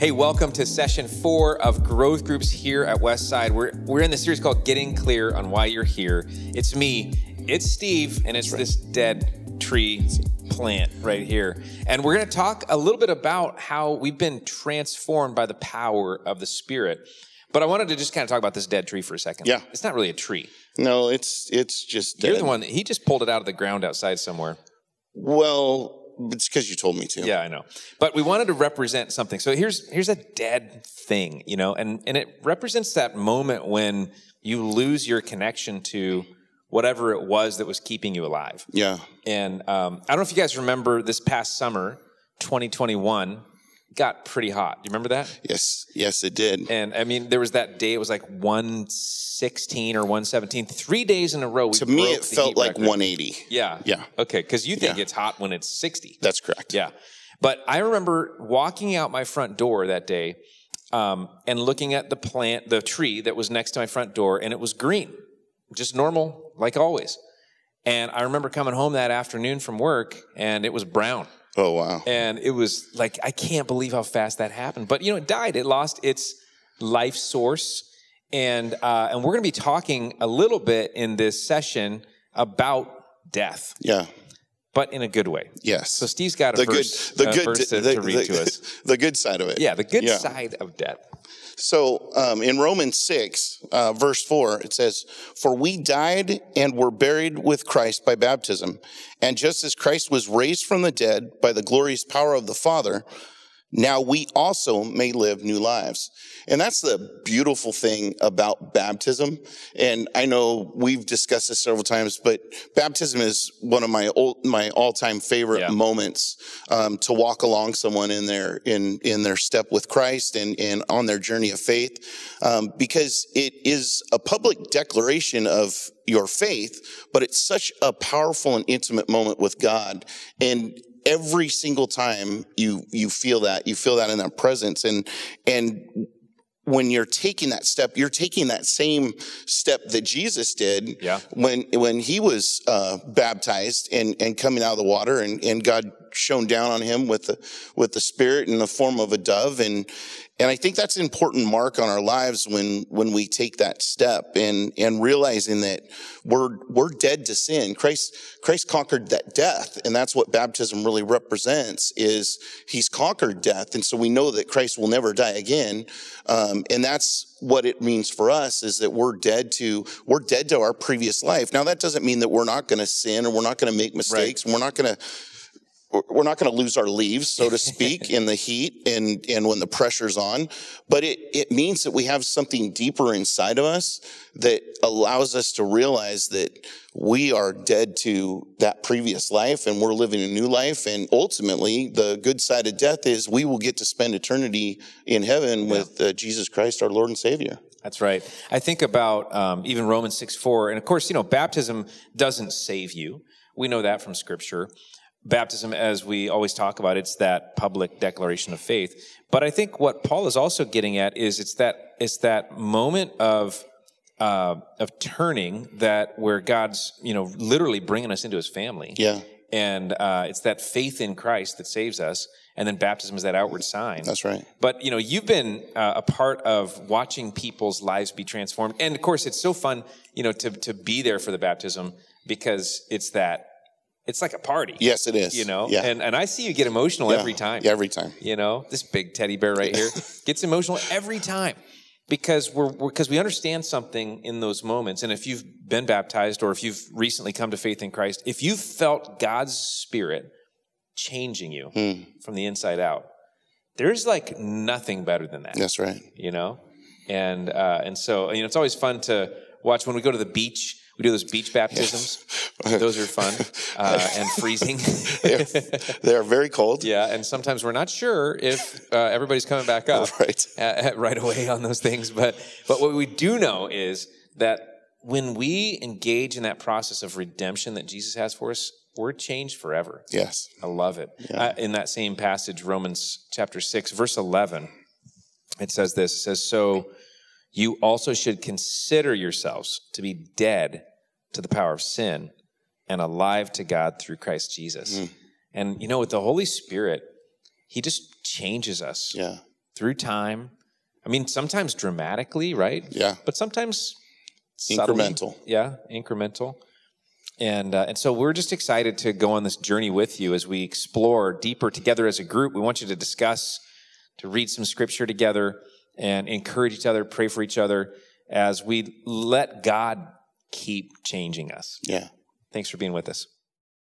Hey, welcome to session 4 of Growth Groups here at Westside. We're in the series called Getting Clear on Why You're Here. It's me, it's Steve, and it's this dead tree plant right here. And we're going to talk a little bit about how we've been transformed by the power of the Spirit. But I wanted to just kind of talk about this dead tree for a second. Yeah. It's not really a tree. No, it's just dead. You're the one, he just pulled it out of the ground outside somewhere. Well, it's because you told me to. Yeah, I know. But we wanted to represent something. So here's a dead thing, you know, and it represents that moment when you lose your connection to whatever it was that was keeping you alive. Yeah. And I don't know if you guys remember this past summer, 2021, got pretty hot. You remember that? Yes, it did. And I mean, there was that day, it was like 116 or 117. 3 days in a row. To me, it felt like 180. Yeah. Yeah. Okay, because you think it's hot when it's 60. That's correct. Yeah. But I remember walking out my front door that day and looking at the tree that was next to my front door, and it was green, just normal, like always. And I remember coming home that afternoon from work, and it was brown. Oh, wow. And it was like, I can't believe how fast that happened. But, you know, it died. It lost its life source. And we're going to be talking a little bit in this session about death. Yeah. But in a good way. Yes. So Steve's got a verse to read to us. The good side of it. Yeah, the good side of death. So in Romans 6, verse 4, it says, "For we died and were buried with Christ by baptism. And just as Christ was raised from the dead by the glorious power of the Father, now we also may live new lives." And that's the beautiful thing about baptism. And I know we've discussed this several times, but baptism is one of my all-time favorite moments to walk along someone in their step with Christ and on their journey of faith, because it is a public declaration of your faith, but it's such a powerful and intimate moment with God. And every single time you feel that in that presence, and when you're taking that step, you're taking that same step that Jesus did when he was baptized and coming out of the water, and God shone down on him with the Spirit in the form of a dove. And I think that's an important mark on our lives when we take that step and realizing that we're dead to sin. Christ conquered that death, and that's what baptism really represents, is he's conquered death. And so we know that Christ will never die again. And that's what it means for us, is that we're dead to our previous life. Now, that doesn't mean that we're not going to sin, or we're not going to make mistakes, and we're not going to lose our leaves, so to speak, in the heat and when the pressure's on. But it means that we have something deeper inside of us that allows us to realize that we are dead to that previous life and we're living a new life. And ultimately, the good side of death is we will get to spend eternity in heaven with Jesus Christ, our Lord and Savior. That's right. I think about even Romans 6:4. And of course, you know, baptism doesn't save you. We know that from Scripture. Baptism, as we always talk about, it's that public declaration of faith. But I think what Paul is also getting at is it's that moment of turning, that where God's, you know, literally bringing us into his family. Yeah. And it's that faith in Christ that saves us. And then baptism is that outward sign. That's right. But, you know, you've been a part of watching people's lives be transformed. And of course, it's so fun, you know, to be there for the baptism, because it's like a party. Yes, it is. You know? Yeah. And I see you get emotional every time. Yeah, every time. You know, this big teddy bear right here gets emotional every time, because we understand something in those moments. And if you've been baptized, or if you've recently come to faith in Christ, if you've felt God's Spirit changing you from the inside out, there's like nothing better than that. That's right. You know? And so, you know, it's always fun to watch when we go to the beach. We do those beach baptisms. Yes. Those are fun and freezing. They're very cold. Yeah, and sometimes we're not sure if everybody's coming back up right away on those things. But what we do know is that when we engage in that process of redemption that Jesus has for us, we're changed forever. Yes. I love it. Yeah. In that same passage, Romans chapter 6, verse 11, it says this. It says, "So you also should consider yourselves to be dead to the power of sin and alive to God through Christ Jesus." And, you know, with the Holy Spirit, he just changes us. Yeah. through time. I mean, sometimes dramatically, right? Yeah. But sometimes subtly. Incremental. Yeah, incremental. And so we're just excited to go on this journey with you as we explore deeper together as a group. We want you to discuss, to read some scripture together and encourage each other, pray for each other as we let God keep changing us. Yeah. Thanks for being with us.